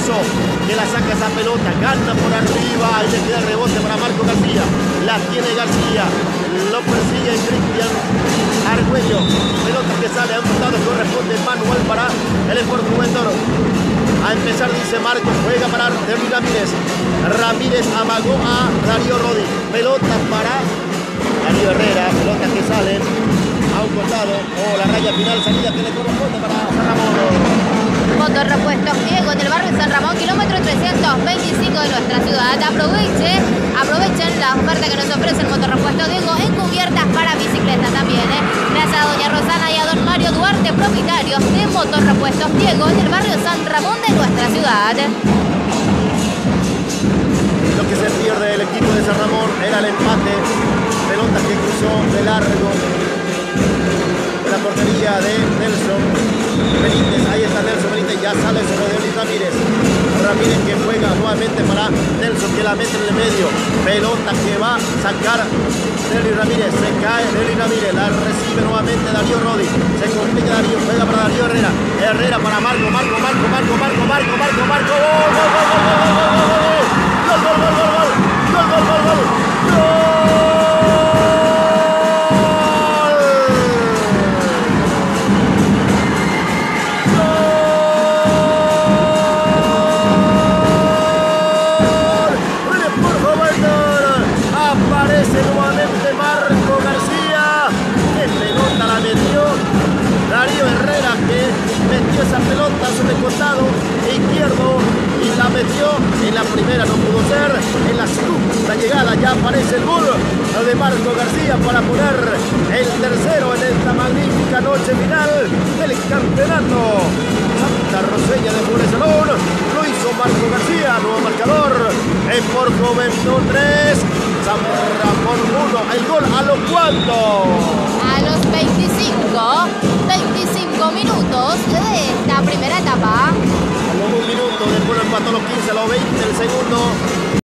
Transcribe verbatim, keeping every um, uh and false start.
Alonso, que la saca esa pelota, gana por arriba y le queda el rebote para Marco García. La tiene García, lo persigue Cristian Argüello. Pelota que sale a un costado, corresponde manual para el Sport Juventud. A empezar dice Marco, juega para Derby Ramírez. Ramírez amagó a Darío Rodi. Pelota para Darío Herrera, pelota que sale a un costado. O oh, la raya final, salida que le corresponde para San Ramón. Motorrepuestos Diego en el barrio San Ramón, kilómetro trescientos veinticinco de nuestra ciudad. Aproveche, aprovechen la oferta que nos ofrece el Motorrepuesto Diego en cubiertas para bicicleta también. ¿eh? Gracias a doña Rosana y a don Mario Duarte, propietarios de Motorrepuestos Diego en el barrio San Ramón de nuestra ciudad. Lo que se pierde el equipo de San Ramón era el empate. Pelota que cruzó de largo de la portería de Nelson Benítez. Ahí está Nelson Benítez, ya sale sobre Denis Ramírez. Ramírez que juega nuevamente para Nelson, que la mete en el medio. Pelota que va a sacar Denis Ramírez. Se cae Denis Ramírez, la recibe nuevamente Darío Rodi. Se complica Darío, juega para Darío Herrera. Herrera para Marco, Marco, Marco, Marco, Marco, Marco, Marco, Marco. ¡Gol, gol, gol, gol, gol, gol, gol, gol, gol, gol, gol! ¡Gol, gol, gol, gol! ¡Gol! Nuevamente Marco García, que pelota la metió Darío Herrera, que metió esa pelota sobre el costado izquierdo y la metió. En la primera no pudo ser, en la segunda llegada ya aparece el gol de Marco García para poner el tercero en esta magnífica noche final del campeonato Santa Roseña de Fútbol Salón. Lo hizo Marco García, nuevo marcador en por Juventud tres, San Ramón uno. El gol a los cuantos. A los veinticinco, veinticinco minutos de esta primera etapa. A los un minuto, después lo empató a los quince, a los veinte el segundo.